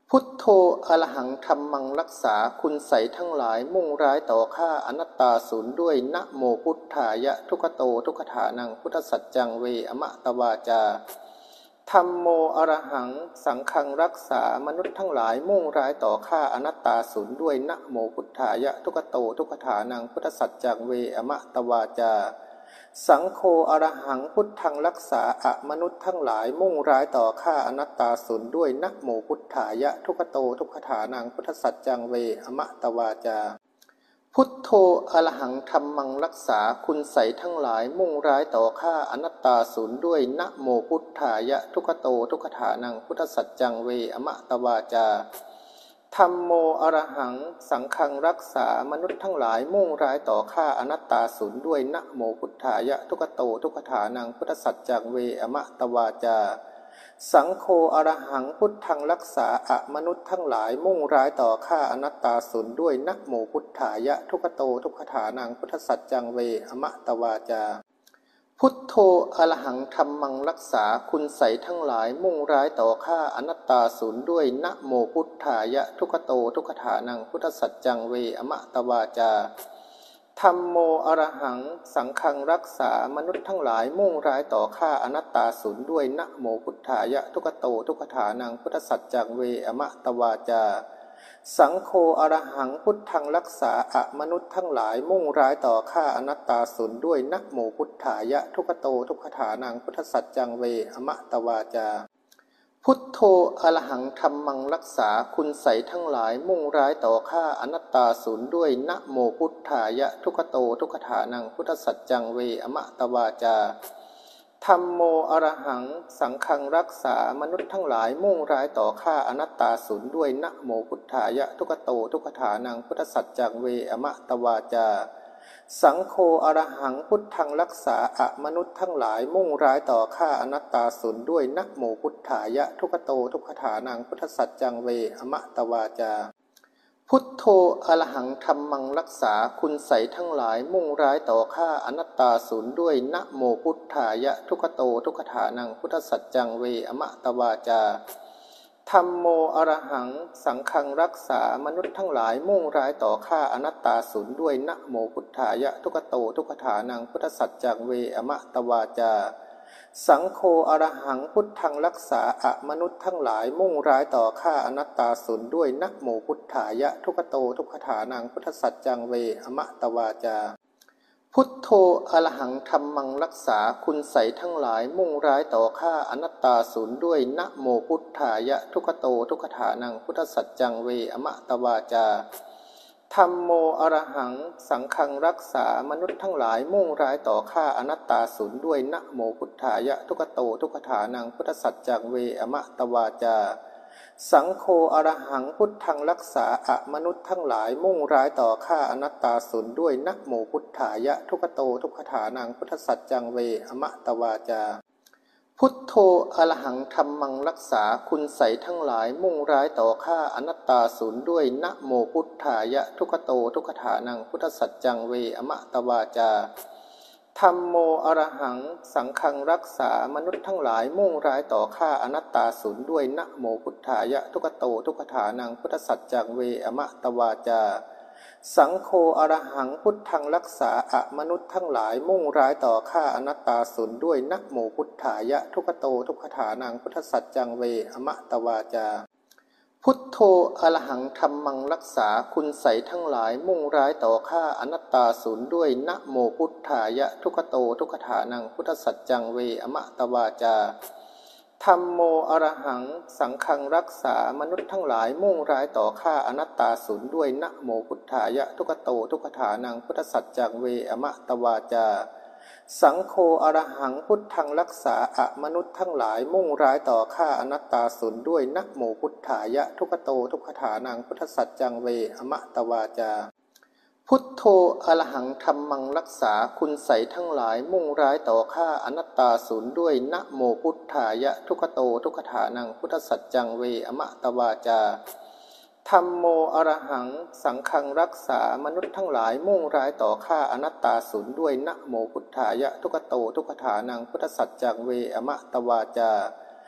พุทโธอรหังธัมมังรักษาคุณไสยทั้งหลายมุ่งร้ายต่อข้าอนัตตาศูนย์ด้วยนะโมพุทธายะทุกขโตทุกขฐานังพุทธสัจจังเวอมะตวาจาธัมโมอรหังสังฆังรักษามนุษย์ทั้งหลายมุ่งร้ายต่อข้าอนัตตาศูนย์ด้วยนะโมพุทธายะทุกขโตทุกขฐานังพุทธสัจจังเวอมะตวาจาสังโฆอรหังพุทธังรักษาอมนุษย์ทั้งหลายมุ่งร้ายต่อข้าอนัตตาศูนย์ด้วยนะโมพุทธายะทุกขโตทุกขฐานังพุทธสัจจังเวอมะตวาจาพุทโธอรหังธัมมังรักษาคุณไสยทั้งหลายมุ่งร้ายต่อข้าอนัตตาศูนย์ด้วยนะโมพุทธายะทุกขโตทุกขฐานังพุทธสัจจังเวอมะตวาจาธัมโมอรหังสังฆังรักษามนุษย์ทั้งหลายมุ่งร้ายต่อข้าอนัตตาศูนย์ด้วยนะโมพุทธายะทุกขโตทุกขฐานังพุทธสัจจังเวอมะตวาจาสังโฆอรหังพุทธังรักษาอมนุษย์ทั้งหลายมุ่งร้ายต่อข้าอนัตตาศูนย์ด้วยนะโมพุทธายะทุกขโตทุกขฐานังพุทธสัจจังเวอมะตวาจาพุทโธอรหังธัมมังรักษาคุณไสยทั้งหลายมุ่งร้ายต่อข้าอนัตตาศูนย์ด้วยนะโมพุทธายะทุกขโตทุกขฐานังพุทธสัจจังเวอมะตวาจาธัมโมอรหังสังฆังรักษามนุษย์ทั้งหลายมุ่งร้ายต่อข้าอนัตตาศูนย์ด้วยนะโมพุทธายะทุกขโตทุกขฐานังพุทธสัจจังเวอมะตวาจาสังโฆอรหังพุทธังรักษาอมนุษย์ทั้งหลายมุ่งร้ายต่อข้าอนัตตาศูนย์ด้วยนะโมพุทธายะทุกขโตทุกขฐานังพุทธสัจจังเวอมะตวาจาพุทโธอรหังธัมมังรักษาคุณไสยทั้งหลายมุ่งร้ายต่อข้าอนัตตาศูนย์ด้วยนะโมพุทธายะทุกขโตทุกขฐานังพุทธสัจจังเวอมะตวาจาธัมโมอรหังสังฆังรักษามนุษย์ทั้งหลายมุ่งร้ายต่อข้าอนัตตาศูนย์ด้วยนะโมพุทธายะทุกขโตทุกขฐานังพุทธสัจจังเวอมะตวาจาสังโฆอรหังพุทธังรักษาอมนุษย์ทั้งหลายมุ่งร้ายต่อข้าอนัตตาศูนย์ด้วยนะโมพุทธายะทุกขโตทุกขฐานังพุทธสัจจังเวอมะตวาจาพุทโธอรหังธัมมังรักษาคุณไสยทั้งหลายมุ่งร้ายต่อข้าอนัตตาศูนย์ด้วยนะโมพุทธายะทุกขโตทุกขฐานังพุทธสัจจังเวอมะตวาจาธัมโมอรหังสังฆังรักษามนุษย์ทั้งหลายมุ่งร้ายต่อข้าอนัตตาศูนย์ด้วยนะโมพุทธายะทุกขโตทุกขฐานังพุทธสัจจังเวอมะตวาจาสังโฆอรหังพุทธังรักษาอมนุษย์ทั้งหลายมุ่งร้ายต่อข้าอนัตตาศูนย์ด้วยนะโมพุทธายะทุกขโตทุกขฐานังพุทธสัจจังเวอมะตวาจาพุทโธอรหังธัมมังรักษาคุณไสยทั้งหลายมุ่งร้ายต่อข้าอนัตตาศูนย์ด้วยนะโมพุทธายะทุกขโตทุกขฐานังพุทธสัจจังเวอมะตวาจาธัมโมอรหังสังฆังรักษามนุษย์ทั้งหลายมุ่งร้ายต่อข้าอนัตตาศูนย์ด้วยนะโมพุทธายะทุกขโตทุกขฐานังพุทธสัจจังเวอมะตวาจาสังโฆอรหังพุทธังรักษาอมนุษย์ทั้งหลายมุ่งร้ายต่อข้าอนัตตาศูนย์ด้วยนะโมพุทธายะทุกขโตทุกขฐานังพุทธสัจจังเวอมะตวาจาพุทโธอรหังธัมมังรักษาคุณไสยทั้งหลายมุ่งร้ายต่อข้าอนัตตาศูนย์ด้วยนะโมพุทธายะทุกขโตทุกขฐานังพุทธสัจจังเวอมะตวาจาธัมโมอรหังสังฆังรักษามนุษย์ทั้งหลายมุ่งร้ายต่อข้าอนัตตาศูนย์ด้วยนะโมพุทธายะทุกขโตทุกขฐานังพุทธสัจจังเวอมะตวาจาสังโฆอรหังพุทธังรักษาอมนุษย์ทั้งหลายมุ่งร้ายต่อข้าอนัตตาศูนย์ด้วยนะโมพุทธายะทุกขโตทุกขฐานังพุทธสัจจังเวอมะตวาจาพุทโธอรหังธัมมังรักษาคุณไสยทั้งหลายมุ่งร้ายต่อข้าอนัตตาศูนย์ด้วยนะโมพุทธายะทุกขโตทุกขฐานังพุทธสัจจังเวอมะตวาจาธัมโมอรหังสังฆังรักษามนุษย์ทั้งหลายมุ่งร้ายต่อข้าอนัตตาศูนย์ด้วยนะโมพุทธายะทุกขโตทุกขฐานังพุทธสัจจังเวอมะตวาจาสังโฆอรหังพุทธังรักษาอมนุษย์ทั้งหลายมุ่งร้ายต่อข้าอนัตตาศูนย์ด้วยนะโมพุทธายะทุกขโตทุกขฐานังพุทธสัจจังเวอมะตวาจาพุทโธอรหังธัมมังรักษาคุณไสยทั้งหลายมุ่งร้ายต่อข้าอนัตตาศูนย์ด้วยนะโมพุทธายะทุกขโตทุกขฐานังพุทธสัจจังเวอมะตวาจาธัมโมอรหังสังฆังรักษามนุษย์ทั้งหลายมุ่งร้ายต่อข้าอนัตตาศูนย์ด้วยนะโมพุทธายะทุกขโตทุกขฐานังพุทธสัจจังเวอมะตวาจา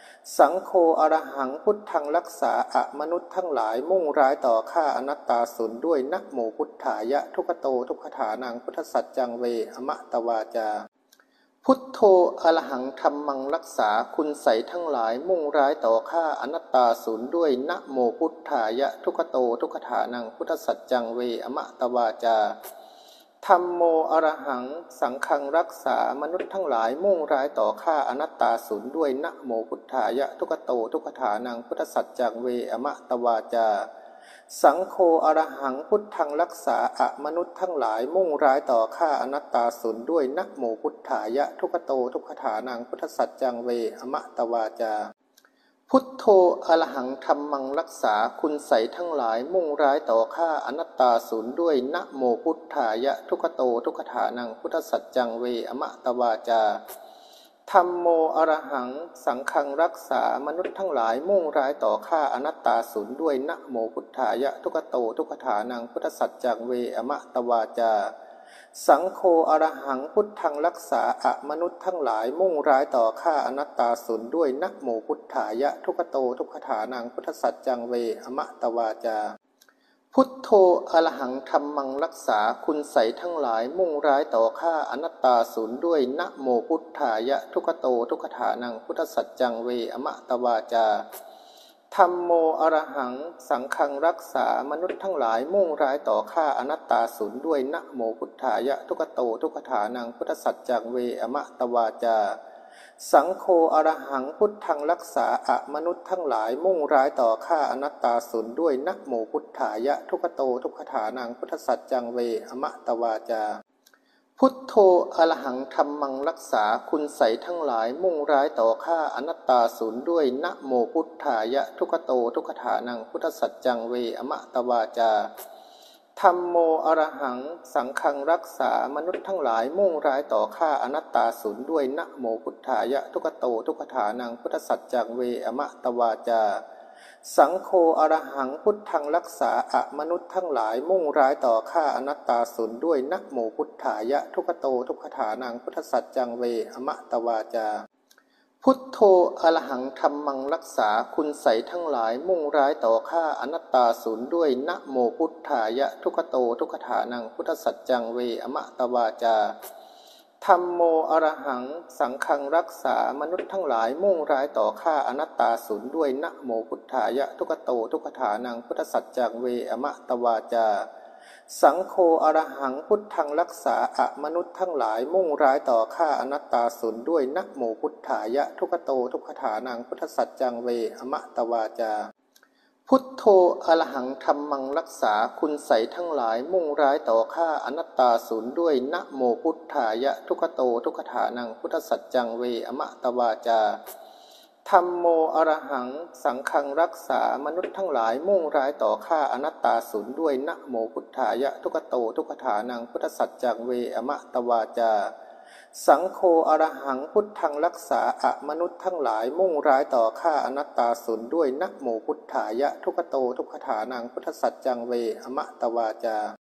สังโฆอรหังพุทธังรักษาอะมนุษย์ทั้งหลายมุ่งร้ายต่อข้าอนัตตาสุนด้วยนะโมพุทธายะทุกขโตทุกขฐานังพุทธสัจจังเวอมะตวาจาพุทโธอรหังธัมมังรักษาคุณไสยทั้งหลายมุ่งร้ายต่อข้าอนัตตาสูญด้วยนะโมพุทธายะทุกขโตทุกขฐานังพุทธสัจจังเวอมะตวาจาธัมโมอรหังสังฆังรักษามนุษย์ทั้งหลายมุ่งร้ายต่อข้าอนัตตาสูญด้วยนะโมพุทธายะทุกขโตทุกขฐานังพุทธสัจจังเวอมะตวาจาสังโฆอรหังพุทธังรักษาอะมนุษย์ทั้งหลายมุ่งร้ายต่อข้าอนัตตาสูญด้วยนะโมพุทธายะทุกขโตทุกขฐานังพุทธสัจจังเวอมะตวาจาพุทโธอรหังธัมมังรักษาคุณไสยทั้งหลายมุ่งร้ายต่อข้าอนัตตาสูญด้วยนะโมพุทธายะทุกขโตทุกขฐานังพุทธสัจจังเวอมะตวาจาธัมโมอรหังสังฆังรักษามนุษย์ทั้งหลายมุ่งร้ายต่อข้าอนัตตาสูญด้วยนะโมพุทธายะทุกขโตทุกขฐานังพุทธสัจจังเวอมะตวาจาสังโฆอรหังพุทธังรักษาอะมนุษย์ทั้งหลายมุ่งร้ายต่อข้าอนัตตาสูญด้วยนะโมพุทธายะทุกขโตทุกขฐานังพุทธสัจจังเวอมะตวาจาพุทโธอรหังธัมมังรักษาคุณไสยทั้งหลายมุ่งร้ายต่อข้าอนัตตาสูญด้วยนะโมพุทธายะทุกขโตทุกขฐานังพุทธสัจจังเวอมะตวาจาธัมโมอรหังสังฆังรักษามนุษย์ทั้งหลายมุ่งร้ายต่อข้าอนัตตาสูญด้วยนะโมพุทธายะทุกขโตทุกขฐานังพุทธสัจจังเวอมะตวาจาสังโฆอรหังพุทธังรักษาอะมนุษย์ทั้งหลายมุ่งร้ายต่อข้าอนัตตาสูญด้วยนะโมพุทธายะทุกขโตทุกขฐานังพุทธสัจจังเวอมะตวาจาพุทโธอรหังธัมมังรักษาคุณไสยทั้งหลายมุ่งร้ายต่อข้าอนัตตาสูญด้วยนะโมพุทธายะทุกขโตทุกขฐานังพุทธสัจจังเวอมะตวาจาธัมโมอรหังสังฆังรักษามนุษย์ทั้งหลายมุ่งร้ายต่อข้าอนัตตาสูญด้วยนะโมพุทธายะทุกขโตทุกขฐานังพุทธสัจจังเวอมะตวาจาสังโฆอรหังพุทธังรักษาอะมนุษย์ทั้งหลายมุ่งร้ายต่อข้าอนัตตาสูญด้วยนะโมพุทธายะทุกขโตทุกขฐานังพุทธสัจจังเวอมะตวาจาพุทโธอรหังธัมมังรักษาคุณไสยทั้งหลายมุ่งร้ายต่อข้าอนัตตาสูญด้วยนะโมพุทธายะทุกขโตทุกขฐานังพุทธสัจจังเวอมะตวาจาธัมโมอรหังสังฆังรักษามนุษย์ทั้งหลายมุ่งร้ายต่อข้าอนัตตาสูญด้วยนะโมพุทธายะทุกขโตทุกขฐานังพุทธสัจจังเวอมะตวาจาสังโฆอรหังพุทธังรักษาอะมนุษย์ทั้งหลายมุ่งร้ายต่อข้าอนัตตาสูญด้วยนะโมพุทธายะทุกขโตทุกขฐานังพุทธสัจจังเวอมะตวาจาพุทโธอรหังธัมมังรักษาคุณไสยทั้งหลายมุ่งร้ายต่อข้าอนัตตาสูญด้วยนะโมพุทธายะทุกขโตทุกขฐานังพุทธสัจจังเวอมะตวาจาธัมโมอรหังสังฆังรักษามนุษย์ทั้งหลายมุ่งร้ายต่อข้าอนัตตาสูญด้วยนะโมพุทธายะทุกขโตทุกขฐานังพุทธสัจจังเวอมะตวาจาสังโฆอรหังพุทธังรักษาอะมนุษย์ทั้งหลายมุ่งร้ายต่อข้าอนัตตาสูญด้วยนะโมพุทธายะทุกขโตทุกขฐานังพุทธสัจจังเวอมะตวาจา